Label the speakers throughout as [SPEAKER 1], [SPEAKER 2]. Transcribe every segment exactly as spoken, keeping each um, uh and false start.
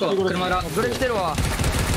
[SPEAKER 1] こ車裏
[SPEAKER 2] グレ来てるわ。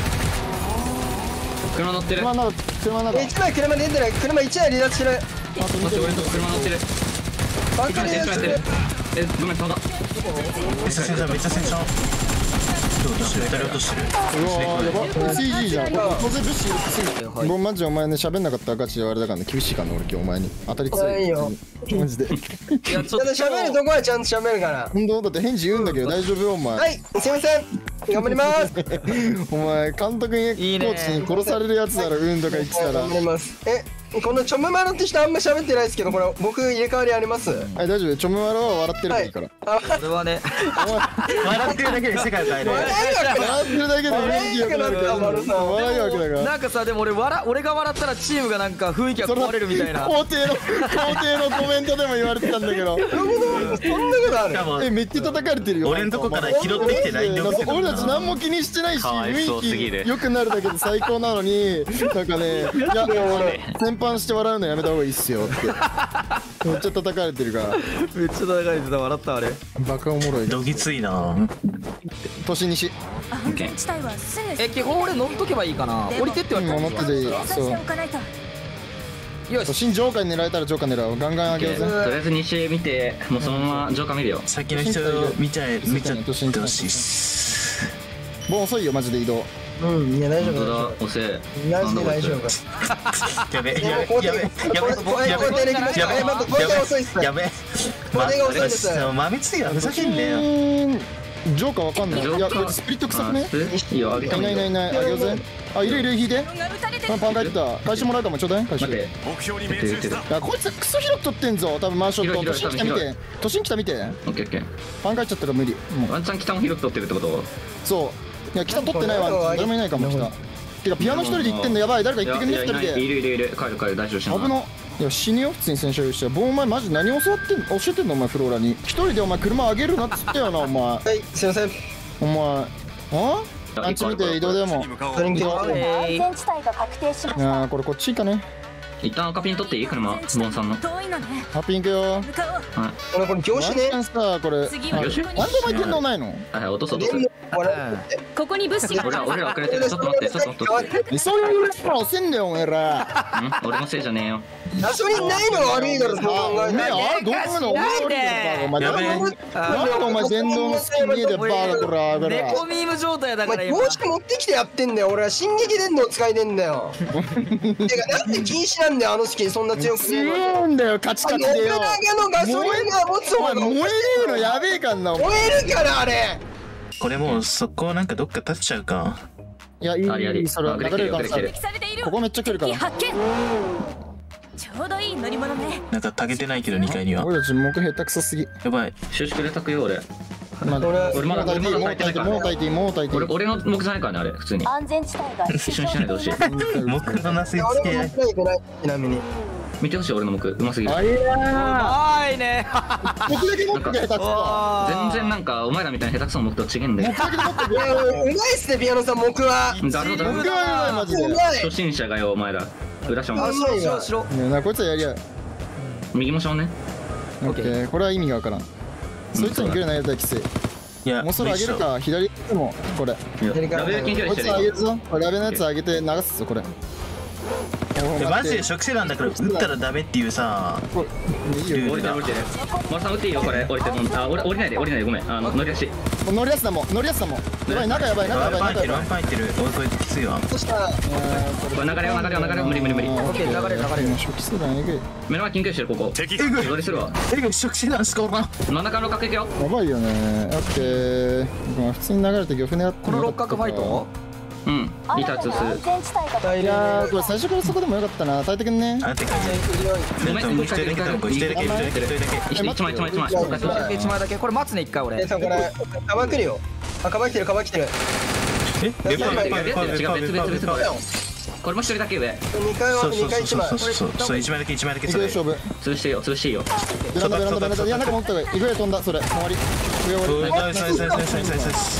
[SPEAKER 1] 車乗ってる。
[SPEAKER 3] 車の中車の中
[SPEAKER 4] 一枚車出てない。車一枚離脱してる。
[SPEAKER 1] もし俺のとこ車乗ってる。
[SPEAKER 4] バンカー離脱してる。
[SPEAKER 1] え、ごめん、飛んだ。
[SPEAKER 5] めっちゃ戦車めっちゃ戦車落としてる二人落としてる。
[SPEAKER 3] うわーやば シージー じゃん。当然物資いる。僕マジお前ね喋んなかったらガチであれだからね厳しいからね俺今日お前に当たり強い。
[SPEAKER 4] ないよ。
[SPEAKER 3] マジで。
[SPEAKER 2] いやちょっと
[SPEAKER 4] ちゃんと喋るとこはちゃんと喋るから。
[SPEAKER 3] 本当だって返事言うんだけど大丈夫よお前。
[SPEAKER 4] はい、すいません。頑張ります。
[SPEAKER 3] お前監督にコーチに殺されるやつだろ運とか言ってたら。
[SPEAKER 4] 頑張ります。え、このチョムマロって人あんま喋ってないですけど、これ僕入れ替わりあります？
[SPEAKER 3] はい大丈夫。チョムマロは笑ってるからいいから。
[SPEAKER 4] あ、
[SPEAKER 2] 俺はね。
[SPEAKER 5] 笑ってるだけで世界変える。
[SPEAKER 4] 笑いわ
[SPEAKER 3] 笑ってるだけで元気よくなるから。笑いわけだから。
[SPEAKER 2] なんかさでも俺笑俺が笑ったらチームがなんか雰囲気が壊れるみたいな。
[SPEAKER 3] 肯定の肯定のコメントでも言われてたんだけど。
[SPEAKER 4] け。そんなことある？
[SPEAKER 5] しかも
[SPEAKER 3] えめっちゃ叩かれてるよ。
[SPEAKER 5] 俺んとこから拾ってきてないんだけど。
[SPEAKER 3] 俺たち何も気にしてないし
[SPEAKER 5] かわいそうすぎる
[SPEAKER 3] 雰囲気良くなるだけで最高なのになんかねいや先般して笑うのやめた方がいいっすよってめっちゃ叩かれてるから
[SPEAKER 2] めっちゃ叩かれてた笑ったあれ。
[SPEAKER 3] バカおもろい。
[SPEAKER 5] どぎついな。
[SPEAKER 3] 年西
[SPEAKER 6] 安全地帯はすぐ
[SPEAKER 2] え基本俺乗っとけばいいかな。降りてって言われ
[SPEAKER 3] 今乗ってていい。そう
[SPEAKER 6] おかないと。
[SPEAKER 2] よし。
[SPEAKER 3] 新ジョーカーに狙えたらジョーカー狙う。ガンガン上げようぜ。
[SPEAKER 1] とりあえず西見て、もうそのままジョーカー見るよ。
[SPEAKER 5] 先の人見ちゃえ見ちゃってほしいっす。
[SPEAKER 3] もう遅いよマジで移動。
[SPEAKER 4] うん、いや大丈夫。
[SPEAKER 1] 本当だ、押せ。
[SPEAKER 4] マジで大丈夫。
[SPEAKER 5] やべやべやべやべやべやべやべ。豆つゆはふざけんなよ。
[SPEAKER 3] ジョーカーわかんない。いやこいつスプリット臭くね。
[SPEAKER 1] いいよ、あげて
[SPEAKER 3] い
[SPEAKER 1] もいいよ。
[SPEAKER 3] ないいないいない。あげようぜ。あいるいる引いて。パン返ってた。返してもらえたもんちょうだい。返して。
[SPEAKER 1] 待って。言ってる言ってる。
[SPEAKER 3] いやこいつクソ広く取ってんぞ多分マンションと。
[SPEAKER 1] 広い
[SPEAKER 3] 都心来た見
[SPEAKER 1] 広い
[SPEAKER 3] て。都心来た見て。
[SPEAKER 1] オッケーオッケー。
[SPEAKER 3] パン返っちゃったら無理。もう
[SPEAKER 1] ワンチャン北も広く取ってるってこと？
[SPEAKER 3] そういや北取ってないわ。誰もいないかも北。てかピアノ一人で行ってんのやばい。誰か行ってくんね一人で。
[SPEAKER 1] いるいるいる。帰る帰る大丈夫しない。
[SPEAKER 3] 危な。いや死ぬよ普通に戦車用意して。お前マジ何教わってんの教えてんのお前フローラに。一人でお前車上げるなっつったよなお前。
[SPEAKER 4] はい、すいません。
[SPEAKER 3] お前ああっち見て移動でも。
[SPEAKER 4] トリンキー。
[SPEAKER 6] 安全地帯が確定しまし
[SPEAKER 3] いやーこれこっちかね。
[SPEAKER 1] 一旦赤ピン取っていい車、ボンさんの。
[SPEAKER 6] た。遠いのね。
[SPEAKER 3] ハッピー行くよ。
[SPEAKER 6] 向かおう。
[SPEAKER 4] 俺これ業種ね。
[SPEAKER 3] ワンチャンさこれ
[SPEAKER 6] 次は
[SPEAKER 1] よし
[SPEAKER 6] ここに
[SPEAKER 3] なんでお前電動ないの。
[SPEAKER 1] はいはい、落とす落とす。
[SPEAKER 6] ここに物資が。
[SPEAKER 1] 俺ら俺ら遅れてる。ちょっと待って、ちょっと待って。
[SPEAKER 3] そういうレストラン押せんだよお前ら。
[SPEAKER 1] うん、俺のせいじゃねえよ。
[SPEAKER 4] ガソリンないのが悪いだろ、そう考えて。
[SPEAKER 3] ねあどういうのお前悪いだろお前
[SPEAKER 5] やべえ
[SPEAKER 3] なんでお前電動のスキン家でバーガーこらこら。
[SPEAKER 2] 猫ミーム状態だ
[SPEAKER 4] お
[SPEAKER 2] から今。
[SPEAKER 4] 前どうして持ってきてやってんだよ。俺は進撃電動使いでんだよ。てかなんで禁止なんだよあのスキンそんな強くねえの。
[SPEAKER 3] 強いんだよカチカチでよ。
[SPEAKER 4] 信長のガソリンが持つ
[SPEAKER 3] お前
[SPEAKER 4] 方が
[SPEAKER 3] 燃えるのやべえかんなお前。
[SPEAKER 4] 燃えるからあれ。
[SPEAKER 5] これもうそこなんかどっか立っちゃうか。
[SPEAKER 3] いやいい
[SPEAKER 1] ありあり
[SPEAKER 3] いいそれ
[SPEAKER 1] あ
[SPEAKER 3] 流れるからさ
[SPEAKER 1] グレキ
[SPEAKER 6] されている。
[SPEAKER 3] ここめっちゃ来るから。
[SPEAKER 6] 発見。ちょうどいい乗り物ね。
[SPEAKER 5] なんかたげてないけどにかいには。
[SPEAKER 3] 俺たち目下手くそすぎ。
[SPEAKER 5] やばい。
[SPEAKER 1] 収縮で炊くよ俺。
[SPEAKER 3] まだ
[SPEAKER 1] 俺まだ
[SPEAKER 3] もう炊いていいもう炊いていいもう炊いていいもう炊いていい。
[SPEAKER 1] 俺俺の目じゃないからねあれ普通に。
[SPEAKER 6] 安全地帯が
[SPEAKER 1] 一緒にしないでほしい。
[SPEAKER 5] 木のなすりつけ。
[SPEAKER 4] 俺も持ってないけないちなみに。
[SPEAKER 1] 見てほしい俺の目うますぎる。
[SPEAKER 3] あいや
[SPEAKER 2] あいね。
[SPEAKER 3] ー僕だけ持って下手くそ。
[SPEAKER 1] 全然なんかお前らみたいな下手くそな目と違えんだよ。
[SPEAKER 3] 僕だけ持って
[SPEAKER 4] いやうまいっすねピアノさん僕は。
[SPEAKER 1] 誰だ誰
[SPEAKER 3] 僕はマジで。
[SPEAKER 4] うまい。
[SPEAKER 1] 初心者がよお前ら。裏ショ
[SPEAKER 2] あ
[SPEAKER 1] ン。
[SPEAKER 2] しろしろしろ。
[SPEAKER 3] いやなこいつはやりや。
[SPEAKER 1] 右もションね。
[SPEAKER 3] オッケーこれは意味がわからん。そいつに来るのやりたいきつい。
[SPEAKER 5] いや
[SPEAKER 3] もうそれ上げるか左でもこれ。
[SPEAKER 1] ラベル近距離
[SPEAKER 3] こいつ
[SPEAKER 1] してるよ。
[SPEAKER 3] 上げるぞ。これラベのやつ上げて流すぞこれ。
[SPEAKER 5] いやマジで食生なんだから撃ったらダメっていうさ。
[SPEAKER 3] いいよ。
[SPEAKER 1] 降りてる降りてる。マルさん撃っていいよこれ降りてる。あ降りないで降りないでごめん。あの乗り出し。
[SPEAKER 3] もう乗りやすだもん乗りやすだもん。やばい中やばい中やばい
[SPEAKER 5] ワンパンいってるワ
[SPEAKER 3] 中やばい。
[SPEAKER 5] ンパンいってる。おいこれきついわ。
[SPEAKER 4] そしたら
[SPEAKER 1] これ流れよ流れよ流れよ無理無理無理。
[SPEAKER 2] オッケー流れる流れる。
[SPEAKER 3] 初期数がえぐい。
[SPEAKER 1] 目の前緊急してるここ。
[SPEAKER 5] えぐい。
[SPEAKER 1] 乗りするわ。
[SPEAKER 5] えぐい食生なんすかおらん。
[SPEAKER 1] 真ん中の角いくよ。
[SPEAKER 3] やばいよね。オッケー。まあ普通に流れて漁船やって
[SPEAKER 2] この六角ファイト。
[SPEAKER 1] うん。リタツ
[SPEAKER 6] 安全地帯が
[SPEAKER 3] いやーこれ最初からそこでもよかったな。耐えてくんね。
[SPEAKER 5] あって感じ。
[SPEAKER 1] ごめん
[SPEAKER 5] もう一人だけだもん一人だけ一人だけ一人だけ。
[SPEAKER 1] 一枚一枚一枚一枚。
[SPEAKER 2] 一枚だけこれ待つね一回俺。
[SPEAKER 4] えさんこれカバン来るよ。あカバン来てるカバン来てる。
[SPEAKER 5] え別々別々別々別々別々別々。
[SPEAKER 1] これも一人だけ上。
[SPEAKER 4] 二階は
[SPEAKER 5] そうそう
[SPEAKER 4] 二階一枚。
[SPEAKER 5] そうそうそうそう一枚だけ一枚だけ
[SPEAKER 3] 行くよ勝負。
[SPEAKER 1] 潰していいよ潰していいよ。
[SPEAKER 3] ベランダベランダベランダ。いや中持った方がいい。行くよ飛んだそれ。終わり。上終わり。
[SPEAKER 5] ナイスナイスナイスナイスナイス。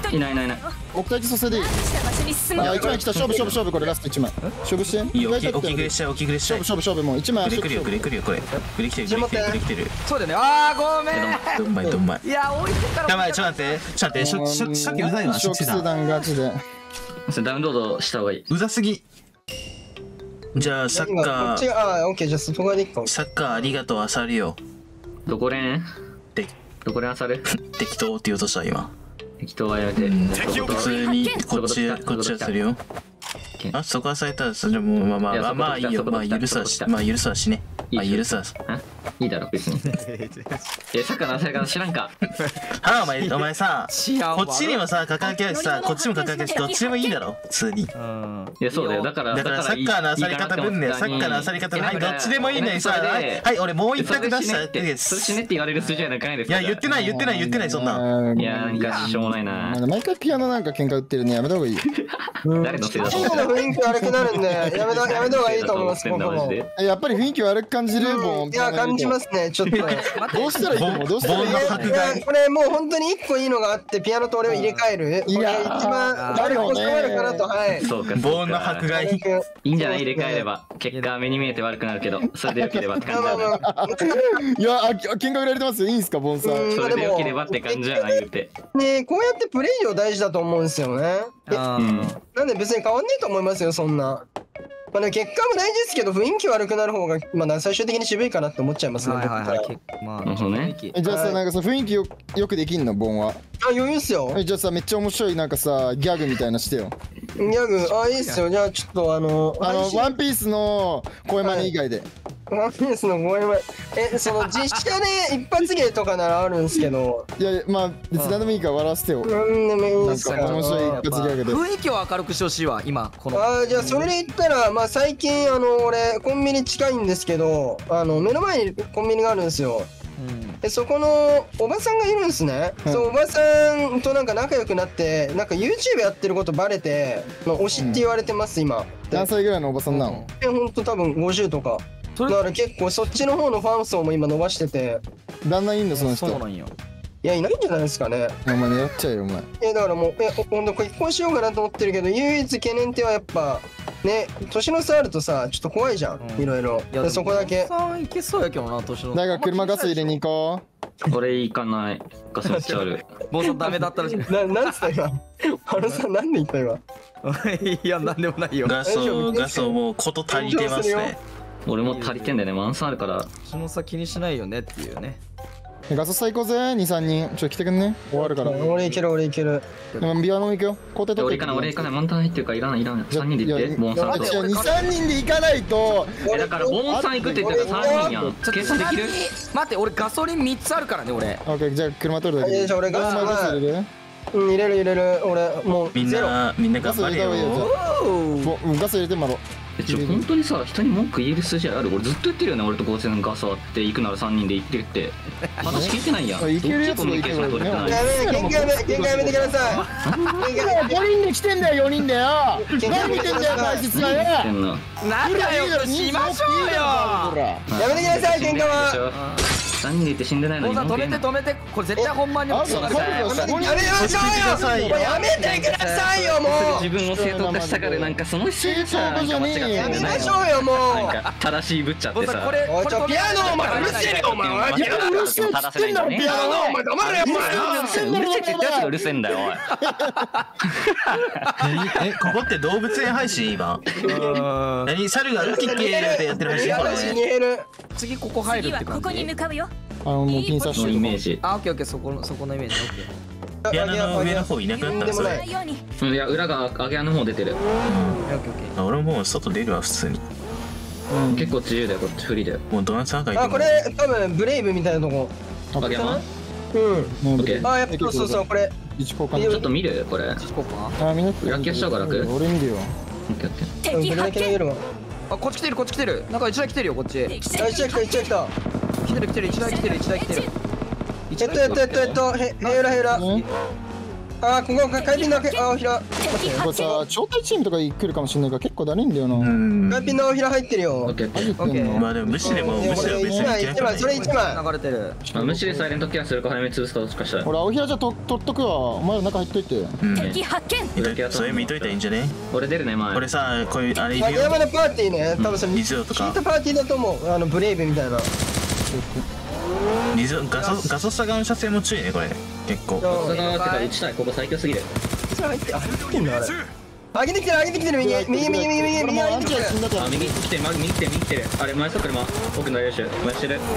[SPEAKER 1] いないいないいない。
[SPEAKER 3] 奥待ちさせでいい。
[SPEAKER 6] した場所に進む
[SPEAKER 3] あ、一枚来た。勝負勝負勝負。これラスト一枚。勝負して。
[SPEAKER 5] いいよ、置き置きぐれしちゃう、置きぐれしちゃう。
[SPEAKER 3] 勝負勝負勝負。もう一枚。
[SPEAKER 5] くれくるよ、くれくるよ、これ。くれ来てる、くれ来てる、くれ来てる。
[SPEAKER 2] そうだよね。あーごめん。
[SPEAKER 5] どんまい、どんまい。
[SPEAKER 2] いや置いてたら。
[SPEAKER 5] やばい、ちょっと待って、ちょっと待って、初初初期うざいわ、初期だ。
[SPEAKER 3] 初期段ガチで。
[SPEAKER 1] それダウンロードした方がいい。
[SPEAKER 5] うざすぎ。じゃあ、サッ
[SPEAKER 4] こ
[SPEAKER 5] カ
[SPEAKER 4] っちが、あー、オッケー、じゃあ外側でいっか。
[SPEAKER 5] ー、サッカーありがとう、あさるよ。
[SPEAKER 1] どこれん
[SPEAKER 5] で、
[SPEAKER 1] どこであさる
[SPEAKER 5] 適当って言おうとした、今。
[SPEAKER 1] 適当はやめて。
[SPEAKER 5] 普通に、こっち、こっちはするよ。あ、そこはされたら、それも、まあまあ、まあ、まあいいよ。まあ、許すわし、まあ、許すわしね。まあ、許すわ。
[SPEAKER 1] いいだろ、別に。え、サッカーのあさり方知らんか。
[SPEAKER 5] はあ、お前、お前さ、
[SPEAKER 2] 知らんわ
[SPEAKER 5] こっちにもさ、かかけあるしさ、こっちもかかけあるし、どっちでもいいだろ、普通に。
[SPEAKER 2] うん
[SPEAKER 1] いや、そうだよ。だから、
[SPEAKER 5] だからサッカーのあさり方分ね、サッカーのあさり方分、はい、どっちでもいいのにさ、はい、はい、俺もう一択出したって。
[SPEAKER 1] それ死ねって言われる筋合いなんかないですか。
[SPEAKER 5] いや、言ってない、言ってない、言ってない、そんな。
[SPEAKER 1] いや、なんかしょうもないな。
[SPEAKER 3] 毎回ピアノなんか喧嘩売ってるね。やめた方がいい。
[SPEAKER 1] 誰のせいだと
[SPEAKER 4] チームの雰囲気悪くなるんで、やめた、やめた方がいいと思います、僕も。
[SPEAKER 3] やっぱり雰囲気悪く感じるもん。
[SPEAKER 4] いや、感じますね、ちょっと。
[SPEAKER 3] どうしたらいいと思うどうしたらいい
[SPEAKER 5] ボーンの迫害。
[SPEAKER 4] いやこれもう本当に一個いいのがあってピアノと俺を入れ替える。
[SPEAKER 3] いや
[SPEAKER 4] これ一番誰コストあるかなと。はい。
[SPEAKER 1] そうか。
[SPEAKER 5] ボーンの迫害。
[SPEAKER 1] いいんじゃない入れ替えれば。結果目に見えて悪くなるけど、それでよければって感じ
[SPEAKER 4] まあ
[SPEAKER 1] だな。
[SPEAKER 4] まあ
[SPEAKER 3] いや、あ、喧嘩売られてますよ。いいんすか、ボンさん。
[SPEAKER 4] うん
[SPEAKER 1] それでよければって感じやな、言うて。
[SPEAKER 4] ねこうやってプレイを大事だと思うんですよね。え
[SPEAKER 2] あー
[SPEAKER 1] うん。
[SPEAKER 4] なんで別に変わんねえと思いますよそんな。まあね結果も大事ですけど雰囲気悪くなる方がまあ最終的に渋いかなって思っちゃいますね。
[SPEAKER 2] はいはいはい。
[SPEAKER 4] 僕から
[SPEAKER 2] 結構まあ
[SPEAKER 1] なるほどね
[SPEAKER 3] え、じゃあさ、なんかさ、雰囲気よよくできんの、ボンは。
[SPEAKER 4] あ余裕っすよ。
[SPEAKER 3] え、じゃあさ、めっちゃ面白い、なんかさ、ギャグみたいなしてよ。
[SPEAKER 4] ギャグあいいっすよ。じゃあちょっとあの
[SPEAKER 3] あの、
[SPEAKER 4] 配信
[SPEAKER 3] ワンピースの声真似以外で。
[SPEAKER 4] ワンピースのごえんまえその実写で一発芸とかならあるんですけど。
[SPEAKER 3] いやいや、まあ、別に何でもいいから笑わせてよ。
[SPEAKER 4] なんでもいい
[SPEAKER 3] なん
[SPEAKER 4] ですか。
[SPEAKER 3] か面白い一発ギャグで。
[SPEAKER 2] 雰囲気を明るくしてほしいわ今この。
[SPEAKER 4] あーじゃあそれで言ったらまあ最近あの俺コンビニ近いんですけどあの目の前にコンビニがあるんですよ。でそこのおばさんがいるんですね、
[SPEAKER 3] うん
[SPEAKER 4] そうおばさんとなんか仲良くなってなんか YouTube やってることバレて、まあ、推しって言われてます今。
[SPEAKER 3] 何歳ぐらいのおばさんなの？
[SPEAKER 4] えほんと多分ごじゅうとか
[SPEAKER 2] それ
[SPEAKER 4] だから結構そっちの方のファン層も今伸ばしてて
[SPEAKER 3] 旦那いんの、その人。
[SPEAKER 2] そうなんよ。
[SPEAKER 4] いやいないんじゃないですかね。
[SPEAKER 3] お前狙っちゃうよ、お前。
[SPEAKER 4] えだからもうえほんと結婚しようかなと思ってるけど唯一懸念点はやっぱね年の差あるとさちょっと怖いじゃん、
[SPEAKER 2] うん
[SPEAKER 4] いろいろ
[SPEAKER 2] いや
[SPEAKER 4] でそこだけ。
[SPEAKER 2] さんいけそうやけどな年の。
[SPEAKER 3] だから車ガス入れに行こ
[SPEAKER 1] 俺行かない。ガスめっちゃある。
[SPEAKER 2] もうさダメだったらしい。
[SPEAKER 4] ななんつった今ハルさんなんで言った今。
[SPEAKER 2] いやなんでもないよ。
[SPEAKER 5] ガスを、ガスをもうこと足りてますね。
[SPEAKER 1] 俺も足りてんだよね。満載あるから。
[SPEAKER 2] 年の差気にしないよねっていうね。
[SPEAKER 3] う。ガソスタ行こうぜ、に、さんにん。ちょっと来てくんね。終わるから。
[SPEAKER 4] 俺いける俺いける。
[SPEAKER 3] でもビアノン行くよ。交代取って
[SPEAKER 1] 俺行かない、俺行かない。満タン入ってるからいらない、いらない。さんにんで行って。
[SPEAKER 3] いや
[SPEAKER 1] ボンさんと。
[SPEAKER 3] 違う、に、さんにんで行かないと。
[SPEAKER 1] え、だからボンさん行くって言ってたからさんにんやん。計算できる？
[SPEAKER 2] 待って俺ガソリンみっつあるからね俺。
[SPEAKER 3] オッケー、じゃあ車取るだけで。
[SPEAKER 4] いやじゃあ俺ガス
[SPEAKER 3] お前ガス入れる？
[SPEAKER 4] うん入れる入れる俺もう
[SPEAKER 5] みん
[SPEAKER 4] ゼロ。
[SPEAKER 5] な、みんな
[SPEAKER 3] ガス入
[SPEAKER 5] 頑張れ
[SPEAKER 3] れた方がいいよ。じゃ
[SPEAKER 5] よ。
[SPEAKER 3] あぼうんガス入れてもらおう。
[SPEAKER 1] え、ちょ、本当にさ、人に文句言える筋合いある？俺ずっと言ってるよね。俺と合成のガス割って行くならさんにんで行ってって。話聞いてないやん。
[SPEAKER 3] あいけるやつもいけるよね
[SPEAKER 1] どっちとコミュニケーション取れてない
[SPEAKER 4] やめ喧嘩やめ喧嘩やめてください。喧嘩
[SPEAKER 3] ごにんで来てんだよ、よにんだよ。何見てんだよ、大切はよ。
[SPEAKER 1] 言ってんの。
[SPEAKER 2] 仲良くしましょうよ。
[SPEAKER 4] やめてください喧嘩は。
[SPEAKER 1] さんにんで行って死んでないのに
[SPEAKER 2] もうさ止めて止めてこれ絶対本番に
[SPEAKER 3] あ、
[SPEAKER 2] 落ちる
[SPEAKER 3] そう、彼女さ、ごにん
[SPEAKER 4] やめましょうよ。もうやめてくださいよもう。
[SPEAKER 1] 自分を正当化したからなんかその姿勢がさなんか間違って
[SPEAKER 4] やめ
[SPEAKER 1] るんじゃない
[SPEAKER 4] ましょうよも
[SPEAKER 1] なん
[SPEAKER 4] う。
[SPEAKER 1] か正しいぶっちゃってさ
[SPEAKER 2] もうさこれ
[SPEAKER 4] おいちょ
[SPEAKER 2] これ
[SPEAKER 4] ピアノお前うるせえよお前。
[SPEAKER 1] いや
[SPEAKER 3] うるせえっつってんだろ、ピアノ。
[SPEAKER 4] お前黙れよお前。
[SPEAKER 1] うるせえって言ったやつがうるせえんだよおい。
[SPEAKER 5] 何え、ここって動物園配信今。何猿がウキッキーってやってる配信これ。
[SPEAKER 4] 逃げる。
[SPEAKER 2] 次ここ入る
[SPEAKER 6] 次
[SPEAKER 2] って感
[SPEAKER 6] はここに
[SPEAKER 2] じ。
[SPEAKER 6] 向かうよ。
[SPEAKER 3] あの、もうピン刺し
[SPEAKER 1] の
[SPEAKER 3] てる。
[SPEAKER 1] イメージ。
[SPEAKER 2] あオッケーオッケーそこのそこのイメージオッケー。
[SPEAKER 5] ピアノの上の方いなくなったらそれ。
[SPEAKER 6] ないように。
[SPEAKER 1] いや裏が揚げ屋の方出てる。
[SPEAKER 2] オッケーオッケー。
[SPEAKER 5] あ俺もう外出るわ普通に。
[SPEAKER 1] 結構自由だよこっちフリーだよ。
[SPEAKER 5] もうドナツ赤いと
[SPEAKER 4] あ
[SPEAKER 5] こ
[SPEAKER 4] これ多分ブレイブみたいなとこ。
[SPEAKER 1] 揚げ山？
[SPEAKER 4] うん。
[SPEAKER 3] もう
[SPEAKER 1] オッケー
[SPEAKER 4] あやっぱそうそうそうこれ。
[SPEAKER 3] 一交換
[SPEAKER 1] ちょっと見るこれ。オッ
[SPEAKER 2] ここか。
[SPEAKER 3] あ、みんな
[SPEAKER 1] 裏消した方が楽
[SPEAKER 3] 俺見るよ。
[SPEAKER 1] ケーオッケー。
[SPEAKER 4] うんこれだ
[SPEAKER 6] 敵発見。
[SPEAKER 4] け投げるわ。
[SPEAKER 2] あこっち来てるこっち来てる。なんか一台来てるよこっち。
[SPEAKER 4] あ一台来た一台来た。
[SPEAKER 2] 来てる来てる一台来てる一台来てる。
[SPEAKER 4] えっとえっとえっとえっとへヘイラヘイラ。
[SPEAKER 3] ね
[SPEAKER 4] あーここか海浜の青平
[SPEAKER 3] これさ招待チームとか来るかもしれないから結構だるいんだよな。
[SPEAKER 5] うん
[SPEAKER 4] 海浜の青平入ってるよ。
[SPEAKER 1] オッケーオッケー。
[SPEAKER 3] マジで
[SPEAKER 5] まあでも無視でも無視でも別に
[SPEAKER 4] 一枚一枚それ一枚。
[SPEAKER 2] 流れてる。
[SPEAKER 1] あ無視でサイレントケアするか早めに潰すかどっちかしたら。
[SPEAKER 3] 俺青平じゃと取っとくわ。お前ら中入っといて。
[SPEAKER 5] うん
[SPEAKER 6] 敵発見。
[SPEAKER 5] それ見といたらいいんじゃね。
[SPEAKER 1] 俺出るね前。
[SPEAKER 5] これさこういうあれいるよ
[SPEAKER 4] 竹山のパーティーね多分それ
[SPEAKER 5] リゾとか
[SPEAKER 4] 聞いたパーティーだと思う。あのブレイブみたいな。
[SPEAKER 5] リゾガソガソスタ側の射精も注意ねこれ結構。
[SPEAKER 1] 外側ってか打ちたいここ最強すぎる。
[SPEAKER 4] それ入ってあ入ってんのあれ。上げてきてる上げてきてる右右右右右右右上げてきてる。
[SPEAKER 1] あ右来てる右来てる右来てる。あれ前そ車奥の練習前してる。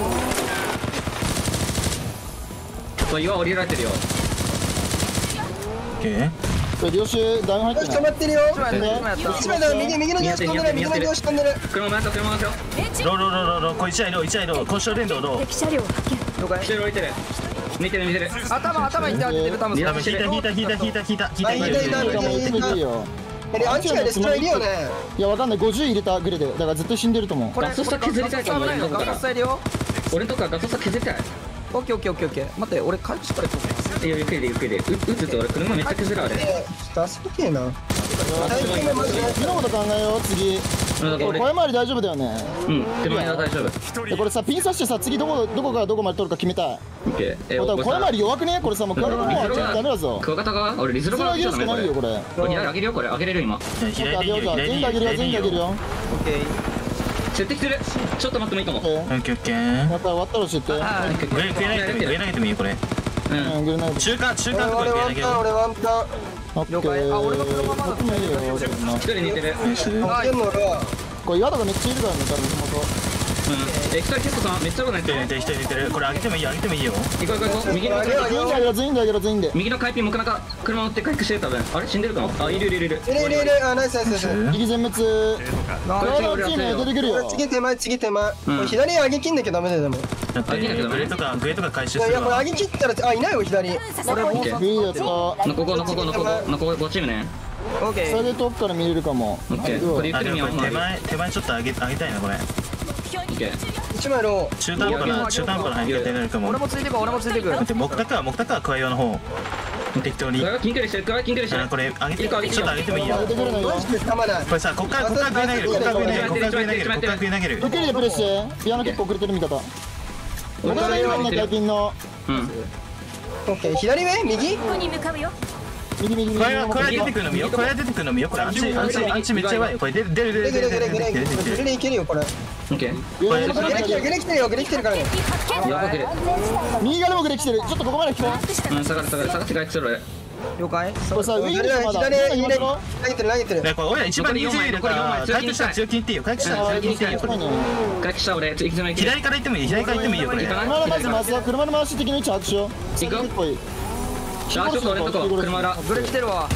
[SPEAKER 1] これ岩降りられてるよ。
[SPEAKER 5] オッケー。
[SPEAKER 3] これ領収ダウン入って
[SPEAKER 4] よし
[SPEAKER 3] ない。
[SPEAKER 4] 止まってるよ。
[SPEAKER 2] 一枚やった一枚やった。
[SPEAKER 4] 一枚だ右右の両足飛んでる右の両足飛んでる。
[SPEAKER 1] 車回すよ車回すよ。
[SPEAKER 5] ローローローローローこれ一台ロー一台ロー交渉連動ロー。
[SPEAKER 6] 敵車両発見。
[SPEAKER 2] 了解
[SPEAKER 1] 来。てる降りてる。見てる見てる。
[SPEAKER 2] 頭頭いって当ててる多分。
[SPEAKER 1] いや
[SPEAKER 5] 多分引いた引いた引いた引いた引いた引いた引いた引いた
[SPEAKER 4] あ引いた引いた
[SPEAKER 3] いいよいいよ。
[SPEAKER 4] えアンチがレストラいるよね。
[SPEAKER 3] いやわかんないごじゅう入れたグレでだから絶対死んでると思う。
[SPEAKER 2] これ
[SPEAKER 1] ガソスタ削りたいかも
[SPEAKER 2] これガソスタ危ないよガソスタいるよ。
[SPEAKER 1] 俺とかガソスタ削りたい。
[SPEAKER 2] オッケーオッケーオッケーオッケー。待って俺回復しっかりと。
[SPEAKER 1] いやゆっくりでゆっくりで。う打つと俺車めっちゃ削るあれ。
[SPEAKER 4] えちょっと遊びてえな。最近のマジで。
[SPEAKER 3] 次のこと考えよう次。
[SPEAKER 1] うんだから俺
[SPEAKER 3] 小山り大丈夫だよね。
[SPEAKER 1] うん手前は大丈夫。
[SPEAKER 3] でこれさピン刺してさ次どこどこからどこまで取るか決めたい。
[SPEAKER 1] オッケー。え
[SPEAKER 3] だから
[SPEAKER 1] 俺
[SPEAKER 3] 小山り弱くねこれさもうクワガタもうダメだぞ。
[SPEAKER 1] クワガタ側俺リズロ側
[SPEAKER 3] それ上げるしかないよこれ。
[SPEAKER 1] これ上げるよこれ上げれる今。
[SPEAKER 5] 左でいいよ
[SPEAKER 3] 全
[SPEAKER 5] 左でいいよ
[SPEAKER 3] 部上げるよ全部上げるよ。
[SPEAKER 2] オッケー。
[SPEAKER 1] 設定する。ちょっと待ってもいいかも。
[SPEAKER 3] オッケー
[SPEAKER 5] オッケーオッケー。
[SPEAKER 3] また終わったら教えて。
[SPEAKER 2] あ
[SPEAKER 5] 上上投げてもいい上投げてもいいよこれ。
[SPEAKER 1] うん。
[SPEAKER 3] うんグレナイド。
[SPEAKER 5] 中間中間のとこ
[SPEAKER 4] 俺
[SPEAKER 5] ろ上投げよ
[SPEAKER 4] ワンタン俺ワンタン。
[SPEAKER 3] オッケ
[SPEAKER 2] 了解
[SPEAKER 3] ー。
[SPEAKER 2] あ俺の車まだ
[SPEAKER 3] 僕もいいよそんな。
[SPEAKER 1] 一人似てる。
[SPEAKER 5] う。ナイス。
[SPEAKER 4] あでも俺は
[SPEAKER 3] これ岩とかめっちゃいるからね多分元
[SPEAKER 1] うん。え一人テストさんめっちゃことなってる。
[SPEAKER 5] 一人一人似てるこれ上げてもいいよ上げてもいいよ。
[SPEAKER 1] 行こう行こう行こう。右の
[SPEAKER 4] あげようあげよう。
[SPEAKER 3] 全員で上げろ全員で上げろ全員で。
[SPEAKER 1] 右の回避木中車乗って回復してる多分。あれ死んでるかな。あいるいるいるいる。
[SPEAKER 4] いるいるいるあナイスナイスナイス。
[SPEAKER 3] 右全滅。クワガタチーム出てくるよ。
[SPEAKER 4] 次手前次手前。こ
[SPEAKER 1] うん
[SPEAKER 4] れ左上げ切んなきゃダメだよでも。
[SPEAKER 5] だってグレとかグレとか回収
[SPEAKER 4] いやいやこれ
[SPEAKER 5] するわ。
[SPEAKER 4] 上げ切ったらあいないよ左。
[SPEAKER 2] 俺もう
[SPEAKER 1] オッケー。
[SPEAKER 3] いいやつと
[SPEAKER 1] のここのここのここのここごチームね。
[SPEAKER 2] オッケー。
[SPEAKER 3] それで遠くから見れるかも。
[SPEAKER 1] オッケー。これゆっ
[SPEAKER 5] あ
[SPEAKER 1] くり見よう。
[SPEAKER 5] でもこれ手前手前ちょっと上げ上げたいなこれ。
[SPEAKER 1] オッケー。
[SPEAKER 4] 一枚ロー。
[SPEAKER 5] 中途半端な中途半端な入り方になるかも。
[SPEAKER 2] 俺もついてく俺もついてく。
[SPEAKER 5] だって木高は木高は加えようの方適当に。
[SPEAKER 1] これはキンクリしてる。これはキンクリしてる。
[SPEAKER 5] あこれ上げて
[SPEAKER 1] いいか
[SPEAKER 5] ちょっと上げてもいいよ。
[SPEAKER 3] 出てくるのよ。
[SPEAKER 4] マジでたまない。
[SPEAKER 5] これさこっからこっから上投げるこっから上投げるこっから上投げるこっから上投げる。
[SPEAKER 3] ゆっくりでプレイしてピアノ結構遅れてる味方。
[SPEAKER 1] 俺
[SPEAKER 3] 俺が今の最近の
[SPEAKER 1] うん。
[SPEAKER 4] オッケー左上右。
[SPEAKER 6] ここに向かうよ。
[SPEAKER 3] 右右右
[SPEAKER 5] これはこれは出てくるの見よこれは出てくるの見よこれアンチアンチアンチめっちゃやばいよこれ出る出る出る
[SPEAKER 4] グレ
[SPEAKER 5] 出る
[SPEAKER 4] グレグレグレ
[SPEAKER 5] 出る出る出る出る
[SPEAKER 4] グレいけるよこれ。
[SPEAKER 1] オッケー。
[SPEAKER 3] 上の
[SPEAKER 4] グレ来てるグレ来てるよグレ来てるからね。
[SPEAKER 6] 敵発見。
[SPEAKER 1] やばくる。
[SPEAKER 3] 右側でもグレ来てる。ちょっとここまで来た。
[SPEAKER 1] うん下がる下がる下がって回復する俺。
[SPEAKER 2] 了解。
[SPEAKER 3] これさ上に
[SPEAKER 4] 左
[SPEAKER 3] まだ
[SPEAKER 4] 左左
[SPEAKER 3] 今の
[SPEAKER 4] 投げてる投げてる。
[SPEAKER 5] ねこれ俺ら一番人数いるから回復したら強気にいっていいよ回復したら強気にいっていいよこれ。
[SPEAKER 1] 回復した俺行き詰め行き
[SPEAKER 5] 左から行ってもいい左から行ってもいいよこれ。
[SPEAKER 1] 行かない
[SPEAKER 3] 車のまず回すよ。車の回し的な位置把握しよう。
[SPEAKER 1] 行くよ
[SPEAKER 3] 結構いい。
[SPEAKER 1] あちょっと俺のとこ車裏
[SPEAKER 2] ブレ来てるわ。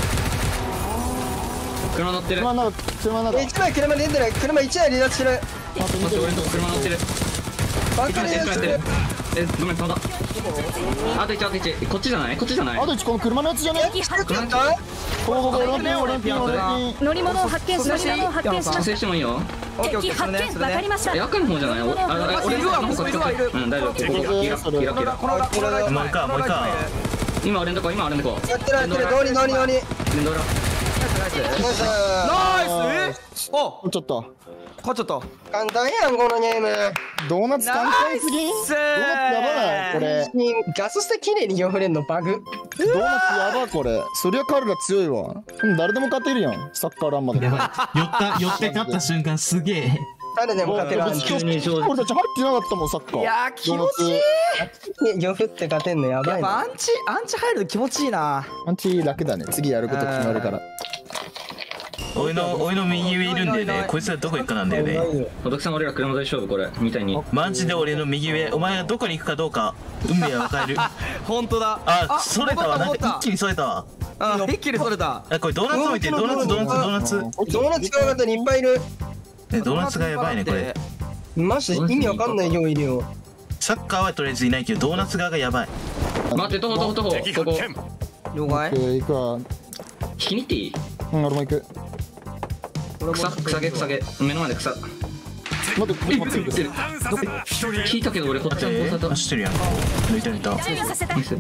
[SPEAKER 1] 車乗ってる。
[SPEAKER 3] 車の中車の中。
[SPEAKER 4] 一枚車出てる車一台離脱してる。
[SPEAKER 3] あと見てる
[SPEAKER 1] 待って俺のとこ車乗ってる。
[SPEAKER 4] バック
[SPEAKER 1] 車やってる車
[SPEAKER 4] 離脱してる。
[SPEAKER 1] やってる。えごめん飛んだ。あと一あと一こっちじゃないこっちじゃない。
[SPEAKER 3] あといちこの車のやつじゃね。
[SPEAKER 6] 敵発見。
[SPEAKER 3] ここここ俺のピン俺のピン俺のピン。
[SPEAKER 6] 乗り物を発見し乗り物を発見しま
[SPEAKER 1] 蘇
[SPEAKER 6] し
[SPEAKER 1] 生してもいいよ。
[SPEAKER 2] オッケーオッケ
[SPEAKER 6] 敵発見
[SPEAKER 2] ーそれねそれね。
[SPEAKER 6] わかりました
[SPEAKER 1] え赤の方じゃない。おああ俺
[SPEAKER 2] いるわもういるわいる
[SPEAKER 1] うん大丈夫。ここここキラキラキラ。
[SPEAKER 2] この裏この裏一枚
[SPEAKER 5] もう一回もう一回
[SPEAKER 1] 今俺のとこ今俺のとこ。
[SPEAKER 4] やってるやってるどうにどうにどうに。
[SPEAKER 1] 連動裏。
[SPEAKER 4] ナイス。
[SPEAKER 2] ナイス。お
[SPEAKER 3] ちょっと
[SPEAKER 2] 勝っちゃった。
[SPEAKER 4] 簡単やんこのゲーム。
[SPEAKER 3] ドーナツ簡単すぎん。ドーナツやばないこれ。
[SPEAKER 4] ガソスタ綺麗に汚れんのバグ。
[SPEAKER 3] ドーナツやばいこれ。そりゃカルラ強いわ。うん誰でも勝てるやん。サッカーランマで。
[SPEAKER 5] やばい寄った寄って勝った瞬間すげえ。
[SPEAKER 4] 誰でも勝てるアンチ。
[SPEAKER 1] 急に上手。
[SPEAKER 3] 俺たち入ってなかったもんサッカー。
[SPEAKER 2] いやー気持ちいい。
[SPEAKER 4] 漁夫って勝てんのやばいな。
[SPEAKER 2] やっぱアンチアンチ入ると気持ちいいな。
[SPEAKER 3] アンチ楽だね。次やること決まるから。
[SPEAKER 5] 俺の俺の右上いるんだよねこいつらどこ行くかなんだよね。
[SPEAKER 1] おときさん俺ら車で勝負これみたいに。
[SPEAKER 5] マジで俺の右上お前がどこに行くかどうか運命は分かる。
[SPEAKER 2] 本当だ。
[SPEAKER 5] あそれたわなん
[SPEAKER 2] 戻った
[SPEAKER 5] か一気にそれたわ。
[SPEAKER 2] あ一気にそれた。
[SPEAKER 5] あこれドーナツ置いてドーナツドーナツドーナツ
[SPEAKER 4] ドーナツ買う方にいっぱいいる。
[SPEAKER 5] えドーナツがやばいねこれ。
[SPEAKER 4] マジで意味わかんない量いるよ。
[SPEAKER 5] サッカーはとりあえずいないけどドーナツ側がやばい。
[SPEAKER 1] 待って徒歩徒歩徒歩ここ
[SPEAKER 2] 了解。
[SPEAKER 3] 行くわ。
[SPEAKER 1] 引きに行っていい。
[SPEAKER 3] うん俺も行く。
[SPEAKER 1] 草草毛草毛目の前で草。
[SPEAKER 3] 待って待って待って。
[SPEAKER 1] 聞いたけど俺こっちはこうされた。
[SPEAKER 5] 走ってるやん抜いた抜いた。
[SPEAKER 6] 注意をさせた。
[SPEAKER 1] ナイス。